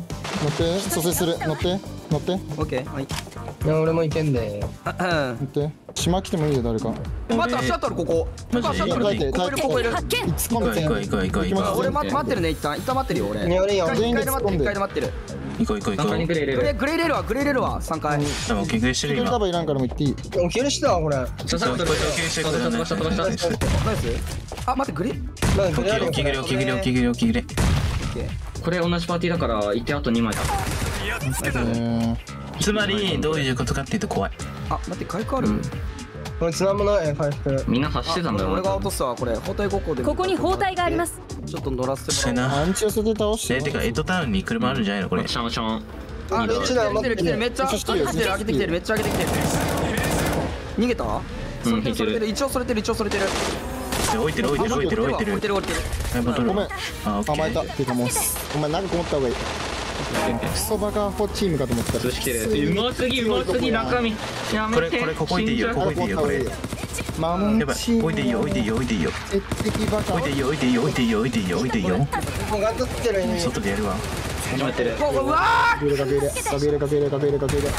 [SPEAKER 3] 乗って蘇生する乗って乗って
[SPEAKER 2] オッケー。はい。
[SPEAKER 4] いや俺もいけんで。
[SPEAKER 3] 乗って島来てもいいよ誰か
[SPEAKER 2] 待って、足あったるここ。
[SPEAKER 5] マジ
[SPEAKER 2] 足あったる。
[SPEAKER 3] 耐えて
[SPEAKER 2] ここいるここいる。
[SPEAKER 6] 発見。
[SPEAKER 3] 突っ込んで
[SPEAKER 5] 行こう行こう行こう行こう
[SPEAKER 2] 俺待待ってるね一旦一旦待ってるよ俺。
[SPEAKER 4] いや俺いいよ。
[SPEAKER 2] 一回で待ってる一回で待ってる。
[SPEAKER 5] 行こう行こう行
[SPEAKER 1] 三
[SPEAKER 5] こう。
[SPEAKER 1] 回にグレー入れる
[SPEAKER 2] グレグレーレールはグレーレールは三回。
[SPEAKER 5] 多分休憩してる今。
[SPEAKER 3] タバいらんからもう行っていい
[SPEAKER 4] お切るしたわこれ。
[SPEAKER 1] ささ飛ばした飛ばした飛ばした
[SPEAKER 2] ナイス。あ待ってグレー。
[SPEAKER 4] なんか
[SPEAKER 5] 起きれ起きれ起きれ起きれ起きれ。
[SPEAKER 1] これ同じパーティーだからいてあとにまいだ。
[SPEAKER 3] えー
[SPEAKER 5] つまりどういうことかっていうと怖い。
[SPEAKER 2] あ待って回復ある。
[SPEAKER 4] これつなもない回復。
[SPEAKER 1] みんな走ってたんだよ
[SPEAKER 2] 俺が落とすわこれ。包帯ごこで。
[SPEAKER 6] ここに包帯があります。
[SPEAKER 2] ちょっと乗らせ
[SPEAKER 5] そうや
[SPEAKER 2] てもらおう。
[SPEAKER 5] な。
[SPEAKER 3] アンチ寄せで倒して
[SPEAKER 5] えてかエッドタウンに車あるんじゃないのこれ。
[SPEAKER 1] シャンシャン
[SPEAKER 2] あ、めっちゃ来てる来てるめっちゃ上げてきてる上げてきてるめっちゃ上げてきてる。逃げた？それてるそれてる一応それてる一応それてる。
[SPEAKER 5] 置いてる置いてる置いてる置いてる
[SPEAKER 2] 置いてる置いてる。
[SPEAKER 5] はいボトル。
[SPEAKER 3] ごめん
[SPEAKER 5] あオッケ
[SPEAKER 3] 甘えた
[SPEAKER 5] ー。
[SPEAKER 3] ていうかもうお前なんかこもった方がいいクソバカホチームかと思った
[SPEAKER 1] 通し来てる。うますぎうますぎ中身やめて。
[SPEAKER 5] これこれここ置いていいよここ置いていいよこれ。
[SPEAKER 3] マモン
[SPEAKER 5] やばい
[SPEAKER 3] チーム
[SPEAKER 5] 置いていいよ置いていいよ置いていいよ
[SPEAKER 3] 鉄壁バカ
[SPEAKER 5] 置いていいよ置いていいよ置いていいよ置いていいよ置いていいよ。
[SPEAKER 4] もうガンとってる犬。
[SPEAKER 5] 外でやるわ。
[SPEAKER 1] 始まってる。
[SPEAKER 2] うわ
[SPEAKER 3] かけ入れかけ入れかけ入れかけ入れかけ入れかけ入れ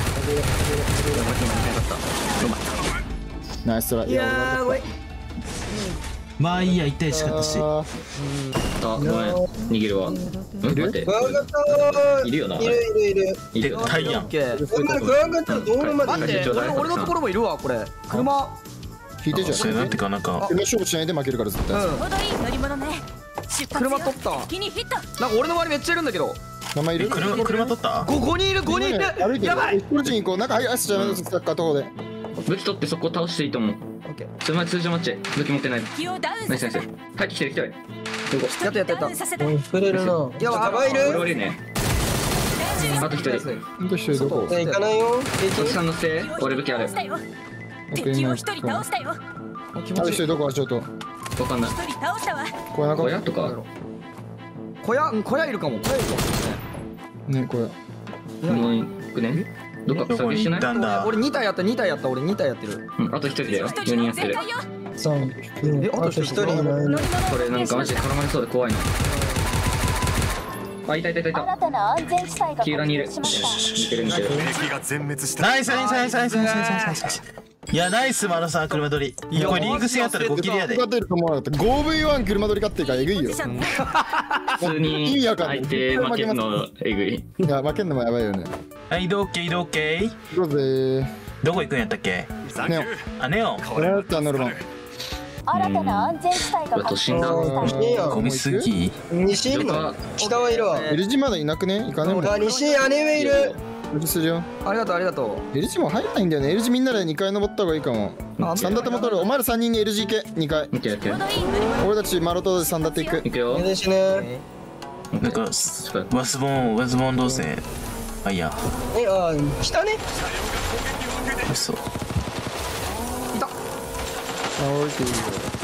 [SPEAKER 3] ナイストライ
[SPEAKER 2] ー。いやーごめん。
[SPEAKER 5] まあいいや一対一勝ったし。
[SPEAKER 3] あ
[SPEAKER 1] あごめん逃げるわ。うん待って
[SPEAKER 4] クワガタ
[SPEAKER 1] いるよない
[SPEAKER 4] るいるいる。
[SPEAKER 5] で
[SPEAKER 1] いるよ。
[SPEAKER 5] タイヤン。
[SPEAKER 2] オッケー。
[SPEAKER 4] お前クワガタ道路まで
[SPEAKER 2] 待って俺俺のところもいるわこれ。車。
[SPEAKER 3] 引いてじゃ
[SPEAKER 5] それなん
[SPEAKER 3] ん
[SPEAKER 5] てかなんか
[SPEAKER 3] 車勝負しないで負けるから絶対
[SPEAKER 2] うん。
[SPEAKER 6] ちょうどいい乗り物ね。出発よ。
[SPEAKER 2] 車取った。
[SPEAKER 6] 敵にヒット。
[SPEAKER 2] なんか俺の周りめっちゃいるんだけど。
[SPEAKER 3] 名前いる
[SPEAKER 5] 車車取った？
[SPEAKER 2] ごごにんいるごにんいる。
[SPEAKER 3] 歩いてる
[SPEAKER 2] やばい。
[SPEAKER 3] こっちに行こうなんかはい足じゃないですサッカーとこで
[SPEAKER 1] 武器取ってそこ倒していいと思う。
[SPEAKER 2] オッケー。
[SPEAKER 1] それ前通常マッチ武器持ってない。
[SPEAKER 6] 敵をダウン
[SPEAKER 1] ナイスナイス。
[SPEAKER 6] させた。
[SPEAKER 1] 入ってきてる来てる。どこ？
[SPEAKER 2] やったやったやった
[SPEAKER 6] ダウンさせた。
[SPEAKER 4] うん触れるな。
[SPEAKER 2] いや
[SPEAKER 4] カバい
[SPEAKER 1] 俺
[SPEAKER 4] る？
[SPEAKER 1] 悪いね。あと一人。
[SPEAKER 3] ほんと一人どこ
[SPEAKER 4] え行かないよ。
[SPEAKER 1] おじさんのせい俺武器ある。
[SPEAKER 6] 倒したよ。敵を一人倒したよ。
[SPEAKER 3] ある人どこはちょっと
[SPEAKER 1] わかんない。
[SPEAKER 6] 一人倒したわ。
[SPEAKER 3] これなんか
[SPEAKER 1] 小屋とか
[SPEAKER 2] 小屋うん小屋いるかも小屋いるかも
[SPEAKER 3] ねこれ
[SPEAKER 1] もう行くね。どっか
[SPEAKER 5] どこに
[SPEAKER 1] 先しない
[SPEAKER 5] 行ったんだ。
[SPEAKER 2] 俺に体やったに体やった俺に体やってる。
[SPEAKER 1] うんあと一人だよ。
[SPEAKER 6] 一
[SPEAKER 1] よにんやってる。
[SPEAKER 6] 人全開よ。
[SPEAKER 4] 三。
[SPEAKER 2] えあと一人
[SPEAKER 4] 一人いない。
[SPEAKER 6] 乗り物
[SPEAKER 1] これなんかマジで絡まれそうで怖いな。あいたいたいたいた。
[SPEAKER 6] 新たな安全地帯が
[SPEAKER 1] 黄色にいる。
[SPEAKER 6] しました。
[SPEAKER 1] 似てる似てる。
[SPEAKER 7] 敵が全滅した。
[SPEAKER 5] ナイスナイスナイスナイスナイスナイスナイス。いやナイスマロさん車取り。いやこれリーグ戦やったらごキリやで。
[SPEAKER 3] 勝てると思わなかった ごブイワン 車取り勝ってるからえぐいよ
[SPEAKER 1] 普通に
[SPEAKER 3] 意味わかんない
[SPEAKER 1] 相手負けるのえぐい。
[SPEAKER 3] いや負けんのもやばいよね
[SPEAKER 5] はい移動 OK 移動 OK。
[SPEAKER 3] 行こうぜ
[SPEAKER 5] どこ行くんやったっけ？
[SPEAKER 3] ネオ
[SPEAKER 5] あネオン。
[SPEAKER 3] これだったらノルマン
[SPEAKER 6] 新たな安全地帯が
[SPEAKER 1] 都心だ。
[SPEAKER 4] いいや
[SPEAKER 5] ゴミすぎ。
[SPEAKER 4] 西いるの？北はいるわ。
[SPEAKER 3] エルジまだいなくね行かねえもん
[SPEAKER 4] あ西姉上いる。
[SPEAKER 3] エルジするよ
[SPEAKER 2] ありがとうありがと
[SPEAKER 3] エルジも入らないんだよねエルジみんなでにかい登った方がいいかも
[SPEAKER 2] う。
[SPEAKER 3] さんだても取るお前らさんにんに エルジ行けにかい
[SPEAKER 1] 見てやってる
[SPEAKER 6] ちょう。どいい乗り物。
[SPEAKER 3] 俺たちマロトでさんだて行く
[SPEAKER 1] 行くよ。
[SPEAKER 4] でしね。
[SPEAKER 5] なんかワスボンワスボンどうせ。あいや。
[SPEAKER 4] えあ北ね。
[SPEAKER 5] そう。
[SPEAKER 3] あ降りていいよ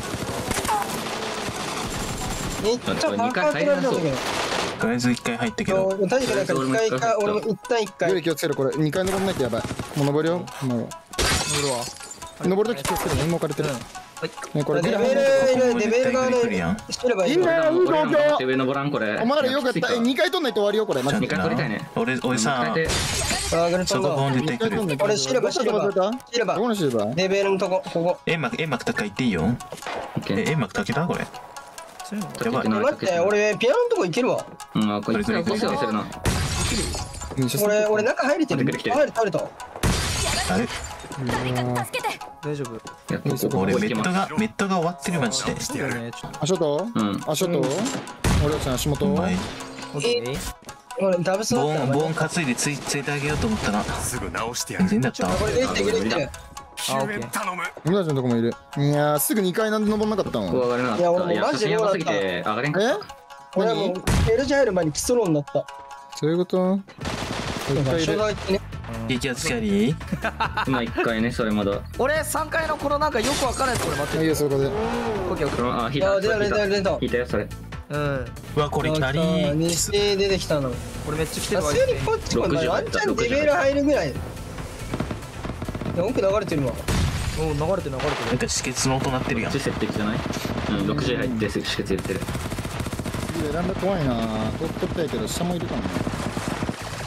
[SPEAKER 4] めっちゃパーカー取られたんだけど。
[SPEAKER 5] とりあえず一回入ったけど。
[SPEAKER 4] そう確かなんか一回か俺も一旦一
[SPEAKER 3] グ
[SPEAKER 4] 回
[SPEAKER 3] レ。気をつけろこれにかい登んなきゃやばいもう登るよもう
[SPEAKER 2] う。乗るわ。
[SPEAKER 3] 登るとき気をつけろねもう置かれてるねこれ
[SPEAKER 4] レベルいるレベルが
[SPEAKER 5] 来るやん。
[SPEAKER 4] してればいい
[SPEAKER 3] いいね
[SPEAKER 4] の。
[SPEAKER 3] いい状
[SPEAKER 1] 俺らも
[SPEAKER 3] 況
[SPEAKER 1] 上登らんこれ。
[SPEAKER 3] お前らよかったえにかい取んないと終わりよこれマジで
[SPEAKER 1] 二回取りたいね。
[SPEAKER 5] 俺俺さ
[SPEAKER 1] 変えて
[SPEAKER 4] あグレちゃんだ。
[SPEAKER 5] そこボン出てくる。
[SPEAKER 4] 俺シルバーシルバーシルバ
[SPEAKER 3] どこ
[SPEAKER 4] ー
[SPEAKER 3] のシルバー
[SPEAKER 4] レベルのとこここ。
[SPEAKER 5] 煙幕煙幕高いっていいよ。え煙幕高けたこれ。やばい。
[SPEAKER 4] 待って俺ピアノのとこ行けるわ。
[SPEAKER 1] うんあこれ一回こすよするな。
[SPEAKER 4] 俺俺中入れてる。
[SPEAKER 1] 来てる来てる
[SPEAKER 4] 入れた入れた。
[SPEAKER 5] あれ
[SPEAKER 6] 誰か助けて。
[SPEAKER 2] 大丈夫。
[SPEAKER 1] いやここここ
[SPEAKER 5] 俺メッ
[SPEAKER 1] 行きます。
[SPEAKER 5] トがメットが終わってるマジで。
[SPEAKER 2] いいよねちょっ
[SPEAKER 3] 足元
[SPEAKER 1] うん
[SPEAKER 3] 足元俺たちの足元
[SPEAKER 5] お前
[SPEAKER 2] と。オッケー。
[SPEAKER 4] 俺ダブスだ
[SPEAKER 5] ボ
[SPEAKER 4] った
[SPEAKER 5] ーンボーン担いでついついてあげようと思ったら
[SPEAKER 7] すぐ直してやる。
[SPEAKER 5] 全然だったわ。
[SPEAKER 4] これできてくれてる。
[SPEAKER 2] あオッケー。
[SPEAKER 7] 頼む。
[SPEAKER 3] 俺たちのとこもいるいやーすぐにかいなんで登んなかったもん
[SPEAKER 1] ここ上がれなかった。
[SPEAKER 4] いや俺も
[SPEAKER 1] いや
[SPEAKER 4] マジで
[SPEAKER 1] 写真やばすぎて上がれんかっ
[SPEAKER 3] え
[SPEAKER 4] 俺はもうエルジ入る前に基礎論になった。
[SPEAKER 3] そういうこと一回い
[SPEAKER 4] 初
[SPEAKER 3] る
[SPEAKER 4] 代ってね。
[SPEAKER 5] 激アツキャリー。
[SPEAKER 1] た。まあ一回ねそれまだ。
[SPEAKER 2] 俺さんかいのこのなんかよくわかんないやつこれ待って
[SPEAKER 3] いいよそこで
[SPEAKER 2] オッケーオッケー。
[SPEAKER 1] あ引いた
[SPEAKER 4] あ出た出た出た。
[SPEAKER 1] 引いたよそれ。
[SPEAKER 2] うん。
[SPEAKER 5] うわこれキャリー。
[SPEAKER 4] 西出てきたの。
[SPEAKER 2] これめっちゃ来て
[SPEAKER 4] あ
[SPEAKER 2] るわ。
[SPEAKER 4] 普通にこっちもワンチャンレベル入るぐらい。いや奥流れてるわ。
[SPEAKER 2] もう流れてる流れて
[SPEAKER 5] なん
[SPEAKER 2] る。
[SPEAKER 5] か止血の音鳴ってるやん。
[SPEAKER 1] 設定じゃない？うんろくじゅう入って止血入れてる。
[SPEAKER 3] 次選んだ怖いな取っとったやけど下もいるかもね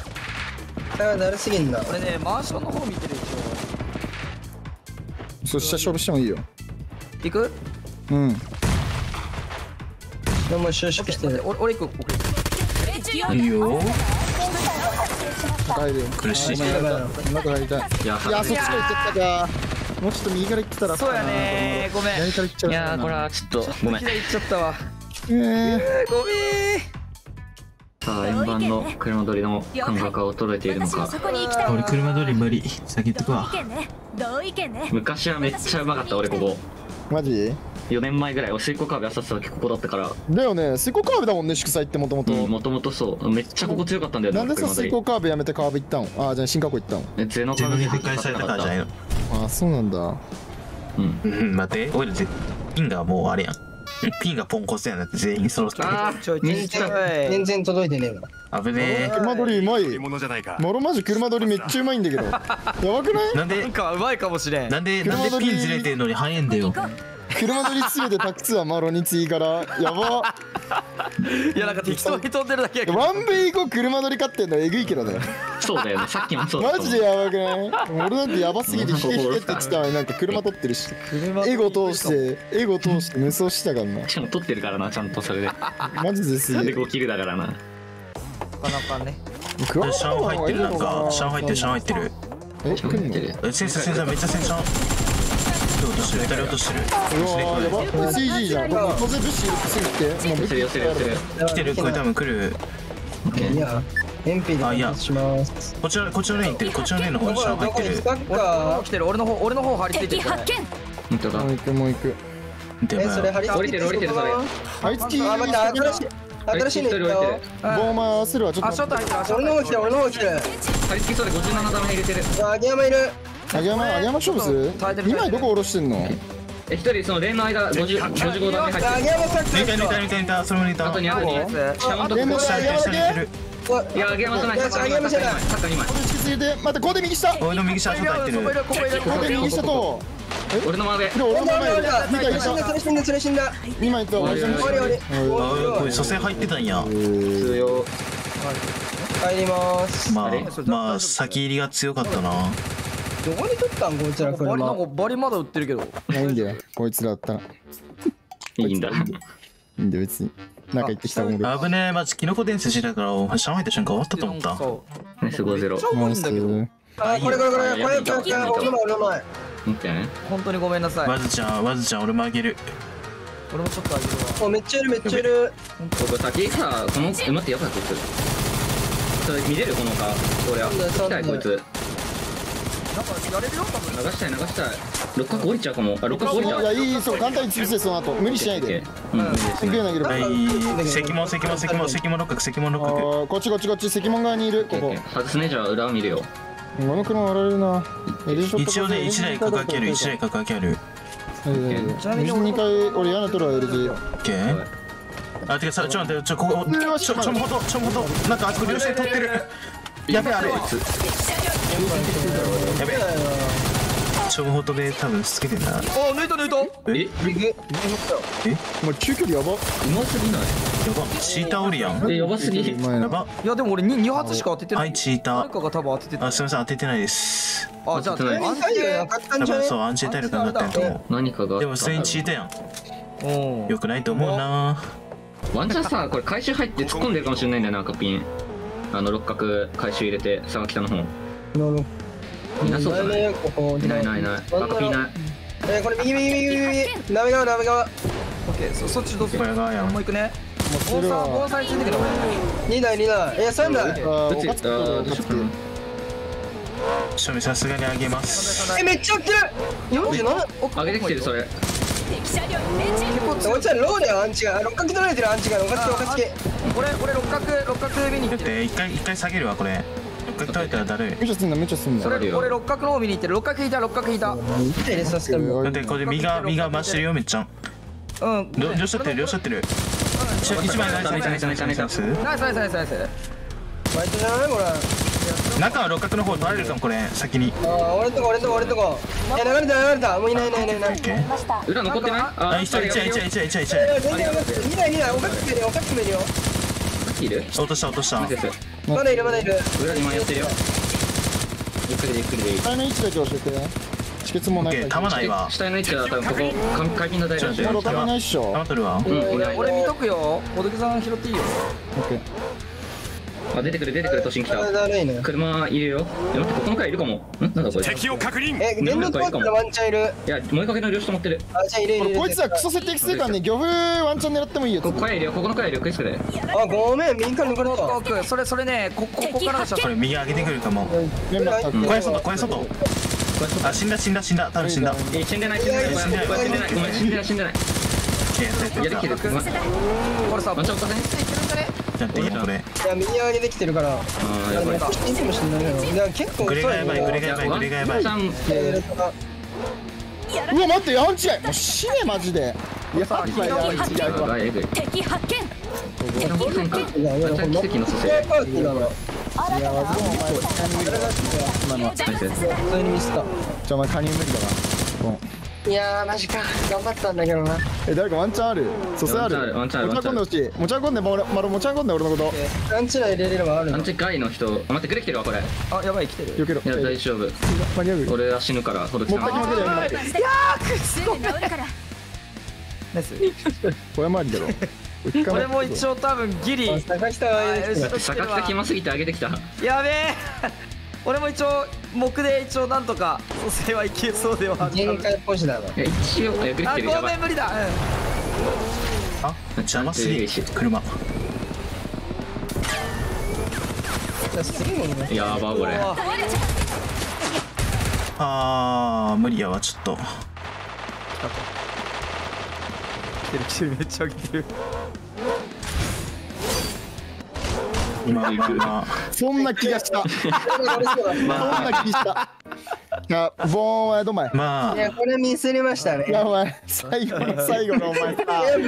[SPEAKER 4] あ、だるすぎんな。
[SPEAKER 2] 俺ねマンションの方見てる一
[SPEAKER 3] そしたら勝負してもいいよ。
[SPEAKER 2] 応行く？
[SPEAKER 3] うん
[SPEAKER 4] でも収縮してる。
[SPEAKER 2] 俺俺行く。
[SPEAKER 5] いいよ。
[SPEAKER 3] 入るよ。
[SPEAKER 5] 苦しい。
[SPEAKER 3] 今からやりたい。
[SPEAKER 1] いや
[SPEAKER 3] いや、そっちから行っちゃったか。もうちょっと右から行ってたら。
[SPEAKER 2] そうやねー、ごめん。
[SPEAKER 3] 左から行っちゃう。
[SPEAKER 1] いやーこれはちょっとごめん。
[SPEAKER 2] 左行っちゃったわ。
[SPEAKER 3] えー、
[SPEAKER 2] ごめん。
[SPEAKER 1] さあ円盤の車取りの感覚が衰えているのか。
[SPEAKER 6] そこに行きたい。
[SPEAKER 5] 俺車通り無理。先行ってくわ。
[SPEAKER 6] 意見ね。同意見ね。
[SPEAKER 1] 昔はめっちゃうまかった俺ここ。
[SPEAKER 3] マジ
[SPEAKER 1] よねんまえぐらい俺水耕カーブやさせた時ここだったから。
[SPEAKER 3] だよね、水耕カーブだもんね、祝祭ってもともと。
[SPEAKER 1] もともとそうめっちゃここ強かったんだよね。
[SPEAKER 3] なんでさ、
[SPEAKER 1] 車取り
[SPEAKER 3] 水စိုカーブやめてカーブ行ったの？ああ、じゃあ新加坡行ったの。
[SPEAKER 1] えゼノカーブ
[SPEAKER 5] 自分で撤回されたからじゃないの。
[SPEAKER 3] ああ、そうなんだ。
[SPEAKER 1] うん
[SPEAKER 5] うん待って俺でピンがもうあれやん。ピンがポンコツやなって全員揃ってる。
[SPEAKER 1] あ
[SPEAKER 2] ちょい
[SPEAKER 1] ーめっちゃ
[SPEAKER 4] 全然届いてねえわ。
[SPEAKER 5] 危ねえ。
[SPEAKER 3] 車取りうまい。
[SPEAKER 7] ものじゃないか。
[SPEAKER 3] モロマジ車取りめっちゃうまいんだけど。やばくない
[SPEAKER 5] なんで
[SPEAKER 2] なんかうまいかもしれん。
[SPEAKER 5] なんでなんでピンずれてんのに早いんだよ。
[SPEAKER 3] 車取りすべてタクツはマロに次から。やば。
[SPEAKER 2] いやなんか適当に飛んでるだけやけど。
[SPEAKER 3] ワンベイ後車取り勝ってんのえぐいけどね。
[SPEAKER 1] そうだよねさっきもそうだったもん。
[SPEAKER 3] マジでやばくない？俺なんてやばすぎて引け引けって言ってたのになんか車取ってるし。エゴ通してエゴ通して無双したからな。
[SPEAKER 1] しかも取ってるからなちゃんとそれで。
[SPEAKER 3] マジです
[SPEAKER 1] なんで
[SPEAKER 3] げえ。
[SPEAKER 1] ごキルだからな。
[SPEAKER 2] なかなかね。
[SPEAKER 3] クワ
[SPEAKER 5] シャン入ってるなんかシャン入ってるシャン入ってる。
[SPEAKER 3] え、来んの？
[SPEAKER 5] えセンサーセンサーめっちゃセンサー。落としてる二人落としてる。
[SPEAKER 3] うわーやば。これ シージー じゃん。これ当然物資入れてすぐ来て。もう物資
[SPEAKER 1] 寄せる寄せる寄せる。
[SPEAKER 5] 来てるこれ多分来る。
[SPEAKER 4] いや、エンピーで解決します。
[SPEAKER 5] こちらこっちのレーン行ってるこっちのレーンの方にシャン入ってる。
[SPEAKER 4] サッ
[SPEAKER 2] 俺の方
[SPEAKER 4] カ
[SPEAKER 2] 来てる。俺の方俺の方張り付いてる。
[SPEAKER 6] 敵発見。
[SPEAKER 1] 本当だ
[SPEAKER 3] もう行くもう行く。
[SPEAKER 5] で
[SPEAKER 4] ー。え、それ
[SPEAKER 5] も
[SPEAKER 4] 張り付いて
[SPEAKER 1] 降りてる降りてるそれ。
[SPEAKER 3] あいつき
[SPEAKER 4] あ、待って、新しい。新しいの行ったよ。
[SPEAKER 3] ボーマーするわちょっ
[SPEAKER 2] あ、ショート入ってる。
[SPEAKER 4] 俺の方来てる、俺の方来てる。
[SPEAKER 1] 張り付きそうでごじゅうななダメ入れてる。
[SPEAKER 4] あ、秋山いる。
[SPEAKER 3] と。あげまあげま勝負する？
[SPEAKER 2] 耐えてる
[SPEAKER 3] にまいどこ下ろしてんの？
[SPEAKER 1] え一人そのレーンの間ごじゅう ごじゅうごダメ入って
[SPEAKER 4] 秋山さっき
[SPEAKER 5] 抜いた抜いた抜いた抜いたそれも抜いた。
[SPEAKER 1] る。あとにあとに。下のとこ
[SPEAKER 3] レーンの
[SPEAKER 5] 下に下に抜いてる。
[SPEAKER 1] いや、あげませない。サッカーにまい。サッカーにまい。
[SPEAKER 3] これ引き継いで待ってここで右下。こ
[SPEAKER 5] 俺の右下ショート入ってる。
[SPEAKER 2] ここいる。
[SPEAKER 3] こで右下と。
[SPEAKER 1] 俺の真上。
[SPEAKER 3] で俺の前
[SPEAKER 4] 俺だ、
[SPEAKER 3] 二回
[SPEAKER 4] それ死んだ、それ死んだ、それ死んだ。
[SPEAKER 3] にまいと。
[SPEAKER 1] 終わり
[SPEAKER 4] 終わり終わり。
[SPEAKER 5] あこれ蘇生入ってたんや。
[SPEAKER 1] 強。
[SPEAKER 4] 帰ります。
[SPEAKER 5] ま
[SPEAKER 1] あれ
[SPEAKER 5] あまあ先入りが強かったな。
[SPEAKER 4] どこに取ったんこいつら
[SPEAKER 2] バリなん
[SPEAKER 4] 車。
[SPEAKER 2] かバリまだ売ってるけど。
[SPEAKER 3] いいんだよこいつらだったら。い
[SPEAKER 1] いいんだ。
[SPEAKER 3] いんだよ別に。なんか言ってきたもんで。
[SPEAKER 5] 危ねえマジキノコ伝説してたからシャン入った瞬間終わったと思った。
[SPEAKER 2] そう。
[SPEAKER 1] ナイスごゼロ。
[SPEAKER 2] めっちゃうまいんだけど。
[SPEAKER 4] あ、これこれこれ、これ、これ、これ、これ、俺の前、俺の前。
[SPEAKER 1] 見てね。
[SPEAKER 2] 本当にごめんなさい。
[SPEAKER 5] わずちゃんわずちゃん俺もあげる。
[SPEAKER 2] 俺もちょっとあげるわ。
[SPEAKER 4] お、めっちゃいる、めっちゃいる。
[SPEAKER 1] 僕先さこのえ待ってやばいこいつ。それ見れるこのか。俺は。来たいこいつ。
[SPEAKER 2] なんかやれるよ多分。
[SPEAKER 1] 流したい流したい。六角降りちゃうかも。あ六角降りちゃう。
[SPEAKER 3] いやいいそう簡単に潰せその後無理しないで。
[SPEAKER 1] うん無理です
[SPEAKER 3] すげえ投げる。
[SPEAKER 5] は
[SPEAKER 3] あ
[SPEAKER 5] い石門石門石門石門六角石門六角。
[SPEAKER 3] ーこっちこっちこっち石門側にいるここ。
[SPEAKER 1] 外すねじゃあ裏を見るよ。
[SPEAKER 3] この車割られるな。
[SPEAKER 5] 一応ね一台かかける一台かかける。
[SPEAKER 3] ちなみににかい俺屋根取るわ エルジー。
[SPEAKER 5] オッケー。あてかさちょっと待ってちょここちょちょちょもほどちょもほどなんかあそこ両線取ってる。やべえあれ。やべえ。ちょもほどで多分つけてんな。
[SPEAKER 2] お、抜いた抜いた。
[SPEAKER 1] え
[SPEAKER 3] お前中距離やば。
[SPEAKER 1] うますぎない。
[SPEAKER 5] やばチーターおるやん。
[SPEAKER 1] えやばすぎ。
[SPEAKER 3] お前な。
[SPEAKER 5] やば。
[SPEAKER 2] いやでも俺に二発しか当ててな。
[SPEAKER 5] はいいチーター。
[SPEAKER 2] 誰かが多分当ててた。
[SPEAKER 5] あすみません当ててないです。
[SPEAKER 2] あ、じゃあ
[SPEAKER 1] 当ててない
[SPEAKER 2] 安
[SPEAKER 4] 太陽な
[SPEAKER 2] 定。
[SPEAKER 4] かったんじゃね
[SPEAKER 5] 多分そうアンチエタイル感だったんやと思
[SPEAKER 1] 何かが
[SPEAKER 5] う。でも普通にチーターやん。
[SPEAKER 2] うん。
[SPEAKER 5] よくないと思うな。
[SPEAKER 1] ワンチャンさこれ回収入って突っ込んでるかもしれないんだよな赤ピン。あの六角回収入れて佐賀北の方。いなそうじゃない。
[SPEAKER 4] ここ
[SPEAKER 1] いないいないいない。赤ピンいない。
[SPEAKER 4] えー、これ右右右右右。鍋側鍋側。
[SPEAKER 2] オッケー、そそっちどうする？
[SPEAKER 5] これがやん
[SPEAKER 2] もう行くね。もうボンサーボンサーについてくる。
[SPEAKER 4] 二台二台。え、三台。
[SPEAKER 3] あー
[SPEAKER 1] うちあ
[SPEAKER 3] おかつく
[SPEAKER 1] ーどうしようかな。
[SPEAKER 5] しょみさすがにあげます。
[SPEAKER 4] え、めっちゃ来てる。四十七。
[SPEAKER 1] 上げてきてるそれ。
[SPEAKER 6] 敵車両エンジン。
[SPEAKER 4] こいつらローだよアンチが。六角取られてるアンチが。おかつけおかつけ。
[SPEAKER 2] 俺俺六角六角見に行ってる。
[SPEAKER 5] で一回一回下げるわこれ。一回取れたらだるい。
[SPEAKER 3] めちゃすんだめちゃすんだ。
[SPEAKER 2] それ俺六角の方見に行ってる。六角引いた六角引いた。
[SPEAKER 4] 一台でさせてる。
[SPEAKER 5] だってこれ身が身が増してるよめっちゃ。
[SPEAKER 2] うん。
[SPEAKER 5] 両両しゃってる両しゃってる。一一枚ナイスナイスナイスナイスナイスナイス。
[SPEAKER 2] ナイスナイスナイスナイス。
[SPEAKER 4] バイトじゃないこれ。
[SPEAKER 5] 中は六角の方取られるかもこれ先に。
[SPEAKER 4] ああ、俺んとこ俺んとこ俺んとこ。いや流れた流れた。もういないいないいないいない。
[SPEAKER 5] オッケー。
[SPEAKER 1] 裏残ってない？
[SPEAKER 5] あ一人一台一台一台一台一
[SPEAKER 4] いや
[SPEAKER 5] 台。
[SPEAKER 4] 全然分かってる。二台二台。おかつ決めるよおかつ決めるよ。
[SPEAKER 1] いる？
[SPEAKER 5] 落とした落とした。
[SPEAKER 1] ナイス。
[SPEAKER 4] まだいるまだいる。
[SPEAKER 1] 裏に迷ってるよ。 ゆっくりでゆっくりでいい。
[SPEAKER 3] 下の位置だけ教えてね。止血もないから。
[SPEAKER 5] 弾ないわ。
[SPEAKER 1] 下の位置は多分ここ回避の台だし。
[SPEAKER 3] まだ弾ないっしょ。
[SPEAKER 5] 弾取るわ。
[SPEAKER 2] 俺俺見とくよ。おどけさん拾っていいよ。
[SPEAKER 3] オッケー。
[SPEAKER 1] あ、出てくる出てくる、都心来た。車いるよ。え、待って、ここの階いるかも。んなんだこれ。
[SPEAKER 7] 敵を確認。
[SPEAKER 4] え、電力ワンチャンワンチャンいる。
[SPEAKER 1] いや、燃えかけの両手止まってる。
[SPEAKER 4] あ、じゃあいるいる。
[SPEAKER 3] こいつはクソ設定してるからね、漁夫ワンチャン狙ってもいいよ。
[SPEAKER 1] ここ階いるよ、ここの階いるよ、クイズで。
[SPEAKER 4] あ、ごめん、右から抜かれた。
[SPEAKER 2] 奥それそれね、こここからでしょ。
[SPEAKER 5] これ右上げてくるかも。
[SPEAKER 3] メンバー
[SPEAKER 5] 小屋外、小屋外。あ、死んだ死んだ死んだ、多分死んだ。
[SPEAKER 1] え、死んでない死んでない死んでない死んでないごめん死んでない死んでない。いや、できてる。
[SPEAKER 2] これさ、
[SPEAKER 1] ワンチャン押さ
[SPEAKER 2] ね。
[SPEAKER 5] やっていいのこれ。
[SPEAKER 4] いや、右上げできてるから。
[SPEAKER 1] ああ、やばい。
[SPEAKER 4] いいかもしれないよ。いや、結構
[SPEAKER 5] グレがやばい、グレがやばい、グレがやばい。
[SPEAKER 1] ワンチャン
[SPEAKER 3] うわ待って、やんちがいもう死ねマジで。いやばいやんちがいわ。
[SPEAKER 1] えぐい。
[SPEAKER 6] 敵発見。
[SPEAKER 1] 敵発見。
[SPEAKER 4] いや、いや、
[SPEAKER 1] ワンチャン奇跡の蘇生。
[SPEAKER 4] いや、パーティーだな。
[SPEAKER 3] いやわずかもお前カニ無理だわ。今のは。
[SPEAKER 4] 普通にミスった。
[SPEAKER 3] じゃあお前カニ無理だわ。ボン。
[SPEAKER 4] いやー、マジか。頑張ったんだけどな。
[SPEAKER 3] え、誰かワンチャンある？蘇生ある？
[SPEAKER 1] ワンチャンある
[SPEAKER 3] 持ち運んでほしい。持ち運んで、まるまる持ち運んで俺のこと。
[SPEAKER 4] ランチ内入れれればあるの。
[SPEAKER 1] アンチ外の人、あ、待ってくれ来てるわこれ。
[SPEAKER 2] あ、やばい来てる。
[SPEAKER 3] よけろ。
[SPEAKER 1] いや大丈夫。
[SPEAKER 3] 間に合う？
[SPEAKER 1] 俺は死ぬからほどき
[SPEAKER 3] 持
[SPEAKER 1] さん。
[SPEAKER 3] った気持ちでやる。
[SPEAKER 2] いやー、く
[SPEAKER 6] すぐ治るから。
[SPEAKER 2] ナイス。
[SPEAKER 3] 小山ありだろ。
[SPEAKER 2] 俺も一応多分ギリ。
[SPEAKER 4] 坂下が上げてきた。
[SPEAKER 1] 坂北暇すぎて上げてきた。
[SPEAKER 2] やべえ。俺も一応目で一応なんとか蘇生はいけそうではある。
[SPEAKER 4] 限界ポジだな。
[SPEAKER 1] いや一応えグリ
[SPEAKER 2] あ、
[SPEAKER 1] ってるやばい。
[SPEAKER 2] ごめん無理だ。
[SPEAKER 5] あ、邪魔すぎる車。
[SPEAKER 4] すげえもんね。
[SPEAKER 1] やばこれ。
[SPEAKER 5] あー、無理やわ、ちょっと。
[SPEAKER 2] 来てる来てる、めっちゃ来てる。
[SPEAKER 5] 今今
[SPEAKER 3] そんな気がした。そんな気した。いや、ボーンはどまい。
[SPEAKER 5] まあ
[SPEAKER 4] いや、これミスりましたね。
[SPEAKER 3] いや、お前、最後の最後のお前さ。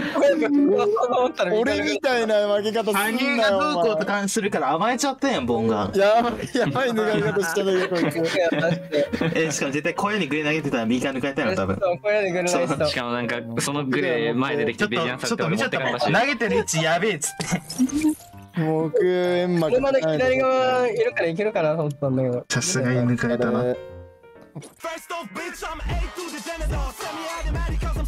[SPEAKER 3] 俺みたいな負け方すんなよ。
[SPEAKER 5] 羽生がどうこうと関するから甘えちゃったやん、ボンが。
[SPEAKER 3] やばい、やばい抜かれ方したね、こいつ。
[SPEAKER 5] え、しかも絶対小屋にグレ投げてたら右側抜かれたよ、多分。
[SPEAKER 4] そう、これでグルナイスト。
[SPEAKER 1] しかもなんかそのグレー前ででき
[SPEAKER 5] ちょっと、
[SPEAKER 1] てビジュアンさ
[SPEAKER 5] ちょっと見ちゃったもん。投げてる位置やべえっつって。
[SPEAKER 3] 僕、円幕。
[SPEAKER 4] まだ左側いるからいけるかなと思ったんだけど。
[SPEAKER 5] さすがに抜かれたな。
[SPEAKER 7] First off, bitch, I'm A to the janitor. Send me out the Americans, I'm